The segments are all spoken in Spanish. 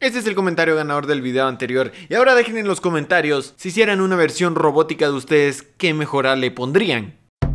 Este es el comentario ganador del video anterior. Y ahora dejen en los comentarios si hicieran una versión robótica de ustedes, ¿qué mejora le pondrían?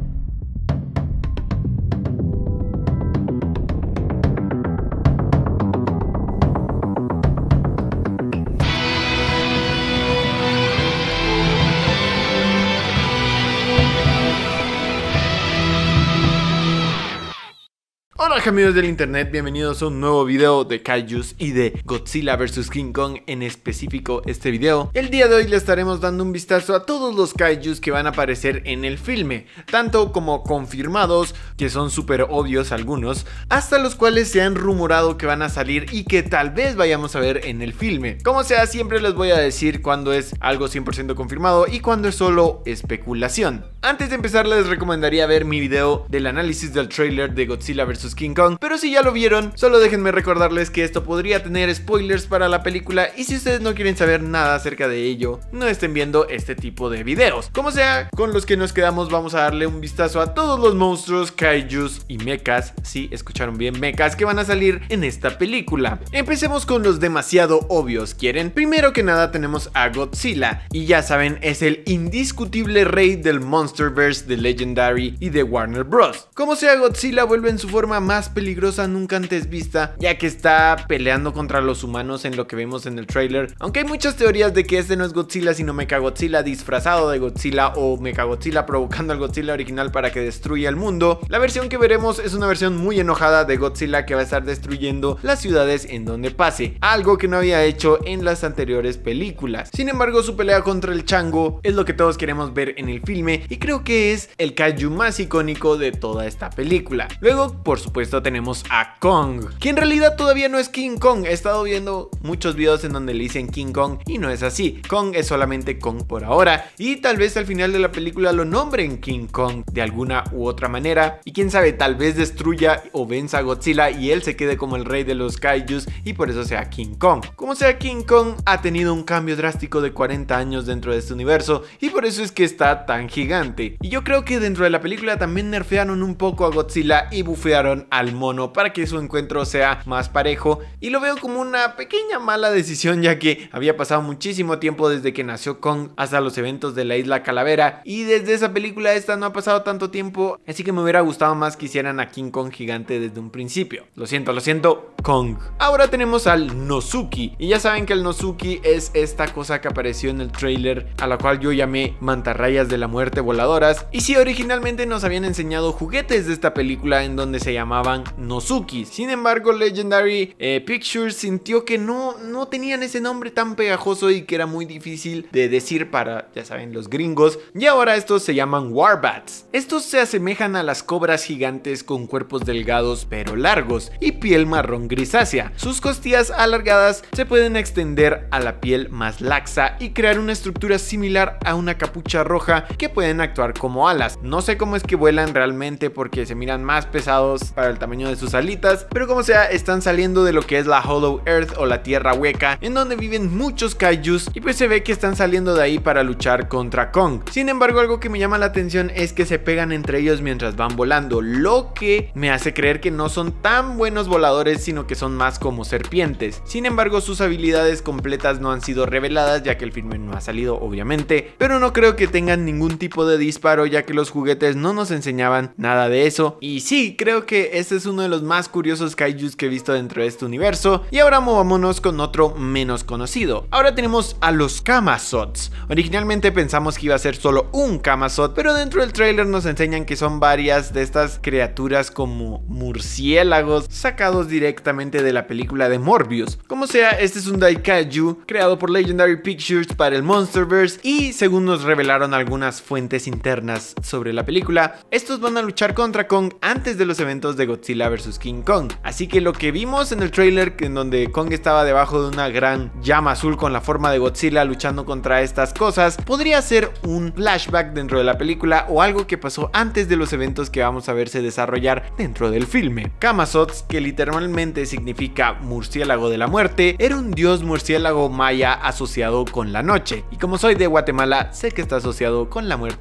Hola amigos del internet, bienvenidos a un nuevo video de Kaijus y de Godzilla vs King Kong, en específico este video. El día de hoy le estaremos dando un vistazo a todos los Kaijus que van a aparecer en el filme, tanto como confirmados, que son súper obvios algunos, hasta los cuales se han rumorado que van a salir y que tal vez vayamos a ver en el filme. Como sea, siempre les voy a decir cuando es algo 100% confirmado y cuando es solo especulación. Antes de empezar les recomendaría ver mi video del análisis del trailer de Godzilla vs King Kong, pero si ya lo vieron, solo déjenme recordarles que esto podría tener spoilers para la película y si ustedes no quieren saber nada acerca de ello, no estén viendo este tipo de videos. Como sea, con los que nos quedamos vamos a darle un vistazo a todos los monstruos, kaijus y mechas, sí, escucharon bien, mechas, que van a salir en esta película. Empecemos con los demasiado obvios, ¿quieren? Primero que nada tenemos a Godzilla, y ya saben, es el indiscutible rey del Monsterverse de Legendary y de Warner Bros. Como sea, Godzilla vuelve en su forma más peligrosa nunca antes vista, ya que está peleando contra los humanos en lo que vemos en el trailer, aunque hay muchas teorías de que este no es Godzilla sino Mechagodzilla disfrazado de Godzilla o Mechagodzilla provocando al Godzilla original para que destruya el mundo. La versión que veremos es una versión muy enojada de Godzilla que va a estar destruyendo las ciudades en donde pase, algo que no había hecho en las anteriores películas. Sin embargo, su pelea contra el chango es lo que todos queremos ver en el filme y creo que es el kaiju más icónico de toda esta película. Luego, por supuesto, tenemos a Kong, que en realidad todavía no es King Kong. He estado viendo muchos videos en donde le dicen King Kong y no es así. Kong es solamente Kong por ahora y tal vez al final de la película lo nombren King Kong de alguna u otra manera y quién sabe, tal vez destruya o venza a Godzilla y él se quede como el rey de los kaijus y por eso sea King Kong. Como sea, King Kong ha tenido un cambio drástico de 40 años dentro de este universo y por eso es que está tan gigante. Y yo creo que dentro de la película también nerfearon un poco a Godzilla y bufearon al mono para que su encuentro sea más parejo, y lo veo como una pequeña mala decisión, ya que había pasado muchísimo tiempo desde que nació Kong hasta los eventos de la Isla Calavera y desde esa película esta no ha pasado tanto tiempo, así que me hubiera gustado más que hicieran a King Kong gigante desde un principio. Lo siento, Kong. Ahora tenemos al Nozuki, y ya saben que el Nozuki es esta cosa que apareció en el trailer a la cual yo llamé mantarrayas de la muerte voladoras, y sí, originalmente nos habían enseñado juguetes de esta película en donde se llamaban Nozuki. Sin embargo, Legendary Pictures sintió que no tenían ese nombre tan pegajoso y que era muy difícil de decir para, ya saben, los gringos, y ahora estos se llaman Warbats. Estos se asemejan a las cobras gigantes con cuerpos delgados pero largos y piel marrón grisácea. Sus costillas alargadas se pueden extender a la piel más laxa y crear una estructura similar a una capucha roja que pueden actuar como alas. No sé cómo es que vuelan realmente porque se miran más pesados para el tamaño de sus alitas, pero como sea, están saliendo de lo que es la Hollow Earth o la tierra hueca, en donde viven muchos kaijus, y pues se ve que están saliendo de ahí para luchar contra Kong. Sin embargo, algo que me llama la atención es que se pegan entre ellos mientras van volando, lo que me hace creer que no son tan buenos voladores, sino que son más como serpientes. Sin embargo, sus habilidades completas no han sido reveladas, ya que el filme no ha salido obviamente, pero no creo que tengan ningún tipo de disparo, ya que los juguetes no nos enseñaban nada de eso. Y sí, creo que este es uno de los más curiosos kaijus que he visto dentro de este universo. Y ahora movámonos con otro menos conocido. Ahora tenemos a los Kamazots. Originalmente pensamos que iba a ser solo un Kamazot, pero dentro del trailer nos enseñan que son varias de estas criaturas como murciélagos sacados directamente de la película de Morbius. Como sea, este es un Daikaiju creado por Legendary Pictures para el Monsterverse, y según nos revelaron algunas fuentes internas sobre la película, estos van a luchar contra Kong antes de los eventos de Godzilla vs King Kong. Así que lo que vimos en el trailer, en donde Kong estaba debajo de una gran llama azul con la forma de Godzilla luchando contra estas cosas, podría ser un flashback dentro de la película o algo que pasó antes de los eventos que vamos a verse desarrollar dentro del filme. Kamazots, que literalmente significa murciélago de la muerte, era un dios murciélago maya asociado con la noche, y como soy de Guatemala, sé que está asociado con la muerte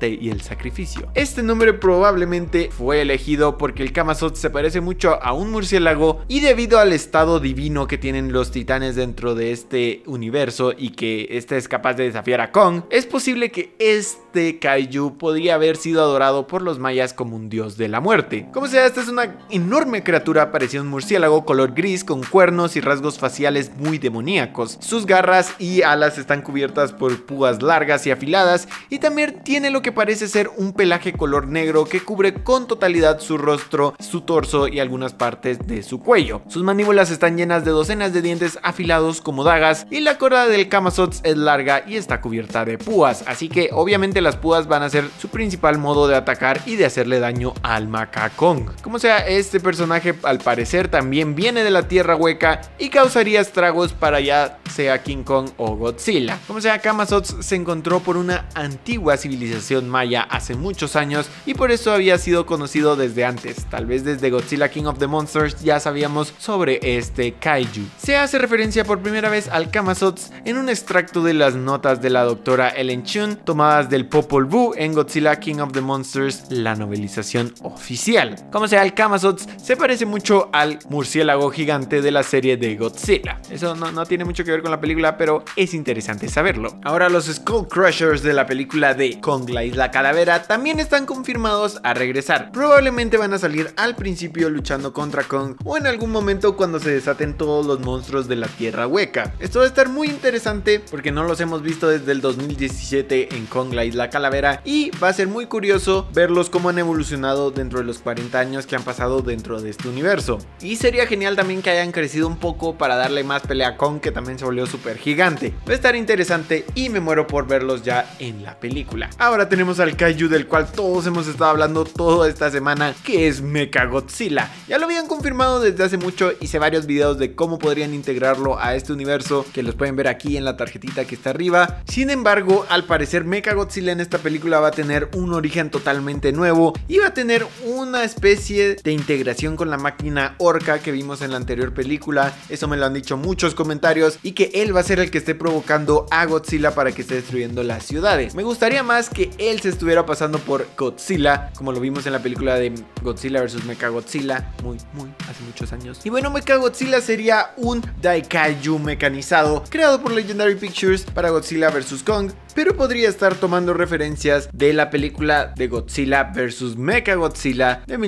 muerte y el sacrificio. Este nombre probablemente fue elegido porque el Camazotz se parece mucho a un murciélago y debido al estado divino que tienen los titanes dentro de este universo y que este es capaz de desafiar a Kong, es posible que este kaiju podría haber sido adorado por los mayas como un dios de la muerte. Como sea, esta es una enorme criatura parecida a un murciélago color gris con cuernos y rasgos faciales muy demoníacos. Sus garras y alas están cubiertas por púas largas y afiladas y también tiene lo que parece ser un pelaje color negro que cubre con totalidad su rostro, su torso y algunas partes de su cuello. Sus mandíbulas están llenas de docenas de dientes afilados como dagas y la cola del Camazotz es larga y está cubierta de púas, así que obviamente las púas van a ser su principal modo de atacar y de hacerle daño al Mecha Kong. Como sea, este personaje al parecer también viene de la Tierra Hueca y causaría estragos para ya sea King Kong o Godzilla. Como sea, Camazotz se encontró por una antigua civilización maya hace muchos años y por eso había sido conocido desde antes. Tal vez desde Godzilla King of the Monsters ya sabíamos sobre este kaiju. Se hace referencia por primera vez al Camazotz en un extracto de las notas de la doctora Ellen Chun tomadas del Popol Vuh en Godzilla King of the Monsters, la novelización oficial. Como sea, el Camazotz se parece mucho al murciélago gigante de la serie de Godzilla. Eso no tiene mucho que ver con la película, pero es interesante saberlo. Ahora, los Skull Crushers de la película de Kong la Isla Calavera también están confirmados a regresar. Probablemente van a salir al principio luchando contra Kong o en algún momento cuando se desaten todos los monstruos de la Tierra Hueca. Esto va a estar muy interesante porque no los hemos visto desde el 2017 en Kong la Isla Calavera y va a ser muy curioso verlos cómo han evolucionado dentro de los 40 años que han pasado dentro de este universo. Y sería genial también que hayan crecido un poco para darle más pelea a Kong, que también se volvió súper gigante. Va a estar interesante y me muero por verlos ya en la película. Ahora tenemos al kaiju del cual todos hemos estado hablando toda esta semana, que es Mechagodzilla. Ya lo habían confirmado desde hace mucho, hice varios videos de cómo podrían integrarlo a este universo, que los pueden ver aquí en la tarjetita que está arriba. Sin embargo, al parecer Mechagodzilla en esta película va a tener un origen totalmente nuevo y va a tener una especie de integración con la máquina Orca que vimos en la anterior película. Eso me lo han dicho muchos comentarios, y que él va a ser el que esté provocando a Godzilla para que esté destruyendo las ciudades. Me gustaría más que él se estuviera pasando por Godzilla, como lo vimos en la película de Godzilla vs Mechagodzilla, muy hace muchos años. Y bueno, Mechagodzilla sería un Daikaiju mecanizado creado por Legendary Pictures para Godzilla vs Kong, pero podría estar tomando referencias de la película de Godzilla vs Mechagodzilla de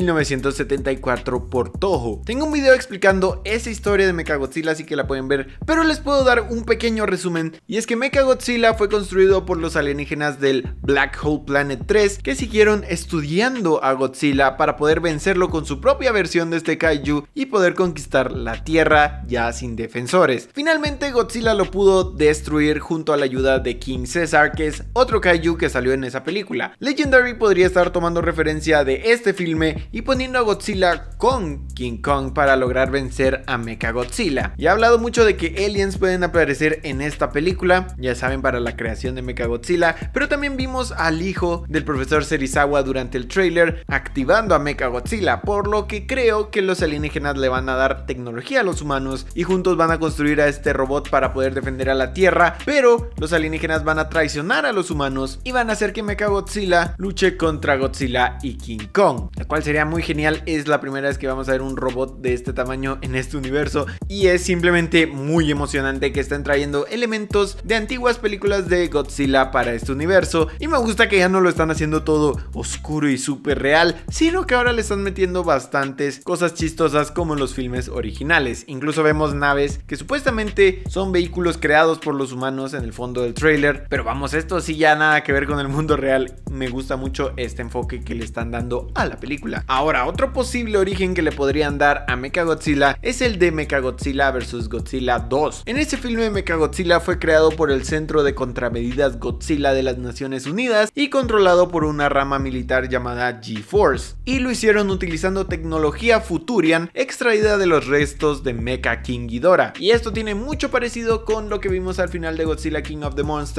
1974 por Toho. Tengo un video explicando esa historia de Mechagodzilla, así que la pueden ver, pero les puedo dar un pequeño resumen, y es que Mechagodzilla fue construido por los alienígenas del Black Hole Planet 3, que siguieron estudiando a Godzilla para poder vencerlo con su propia versión de este kaiju y poder conquistar la Tierra ya sin defensores. Finalmente Godzilla lo pudo destruir junto a la ayuda de King Caesar, que es otro kaiju que salió en esa película. Legendary podría estar tomando referencia de este filme y poniendo a Godzilla con King Kong para lograr vencer a Mechagodzilla. Ya he hablado mucho de que aliens pueden aparecer en esta película, ya saben, para la creación de Mechagodzilla, pero también vimos al hijo del profesor Serizawa durante el trailer activando a Mechagodzilla, por lo que creo que los alienígenas le van a dar tecnología a los humanos y juntos van a construir a este robot para poder defender a la Tierra, pero los alienígenas van a traicionar a los humanos y van a hacer que Mechagodzilla luche contra Godzilla y King Kong, la cual sería muy genial. Es la primera vez que vamos a ver un robot de este tamaño en este universo y es simplemente muy emocionante que estén trayendo elementos de antiguas películas de Godzilla para este universo, y me gusta que ya no lo están haciendo todo oscuro y súper real, sino que ahora le están metiendo bastantes cosas chistosas como en los filmes originales. Incluso vemos naves que supuestamente son vehículos creados por los humanos en el fondo del trailer, pero vamos, esto sí ya nada que ver con el mundo real. Me gusta mucho este enfoque que le están dando a la película. Ahora, otro posible origen que le podrían dar a Mechagodzilla es el de Mechagodzilla vs Godzilla 2. En este filme, Mechagodzilla fue creado por el Centro de Contramedidas Godzilla de las Naciones Unidas y controlado por una rama militar llamada G-Force, y lo hicieron utilizando tecnología Futurian extraída de los restos de Mecha King Ghidorah. Y esto tiene mucho parecido con lo que vimos al final de Godzilla King of the Monsters, en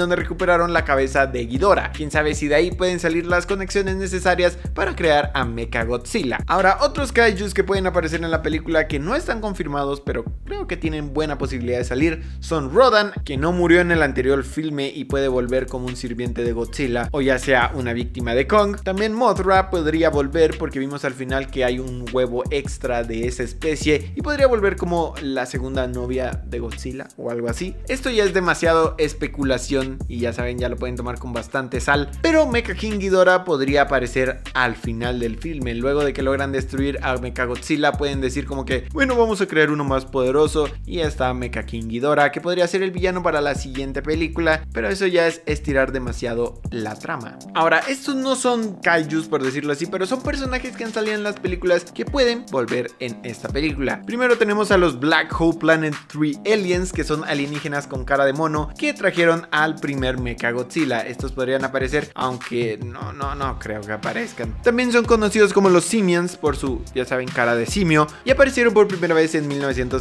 donde recuperaron la cabeza de Ghidorah. Quién sabe si de ahí pueden salir las conexiones necesarias para crear a Mechagodzilla. Ahora, otros kaijus que pueden aparecer en la película que no están confirmados, pero creo que tienen buena posibilidad de salir, son Rodan, que no murió en el anterior filme y puede volver como un sirviente de Godzilla, o ya sea una víctima de Kong. También Mothra podría volver porque vimos al final que hay un huevo extra de esa especie y podría volver como la segunda novia de Godzilla o algo así. Esto ya es demasiado especulación y ya saben, ya lo pueden tomar con bastante sal, pero Mecha King Ghidorah podría aparecer al final del filme. Luego de que logran destruir a Mechagodzilla, pueden decir como que, bueno, vamos a crear uno más poderoso, y ya está Mecha King Ghidorah, que podría ser el villano para la siguiente película, pero eso ya es estirar demasiado la trama. Ahora, estos no son kaijus por decirlo así, pero son personajes que han salido en las películas que pueden volver en esta película. Primero tenemos a los Black Hole Planet 3 Aliens, que son alienígenas con cara de mono que trajeron al primer Mechagodzilla. Estos podrían aparecer, aunque no creo que aparezcan. También son conocidos como los Simians por su, ya saben, cara de simio, y aparecieron por primera vez en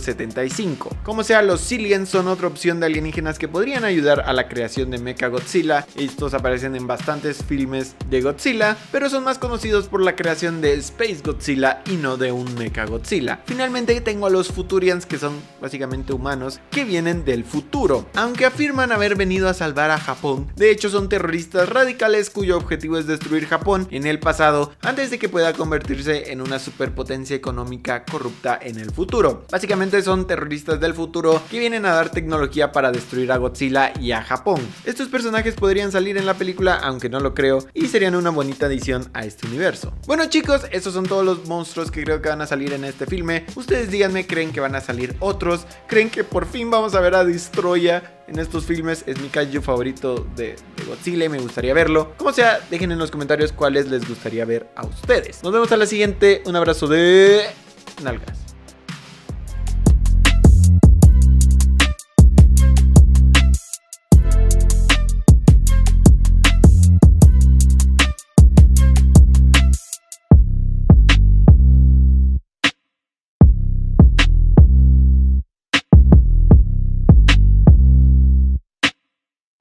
1975. Como sea, los Silians son otra opción de alienígenas que podrían ayudar a la creación de Mechagodzilla. Estos aparecen en bastantes filmes de Godzilla, pero son más conocidos por la creación de Space Godzilla y no de un Mechagodzilla. Finalmente tengo a los Futurians, que son básicamente humanos que vienen del futuro, aunque afirman haber venido a salvar a Japón. De hecho, son terroristas radicales cuyo objetivo es destruir Japón en el pasado antes de que pueda convertirse en una superpotencia económica corrupta en el futuro. Básicamente son terroristas del futuro que vienen a dar tecnología para destruir a Godzilla y a Japón. Estos personajes podrían salir en la película, aunque no lo creo, y serían una bonita adición a este universo. Bueno, chicos, estos son todos los monstruos que creo que van a salir en este filme. Ustedes díganme, ¿creen que van a salir otros? ¿Creen que por fin vamos a ver a Destoroyah en estos filmes? Es mi kaiju favorito de Godzilla y me gustaría verlo. Como sea, dejen en los comentarios cuáles les gustaría ver a ustedes. Nos vemos a la siguiente. Un abrazo de nalgas.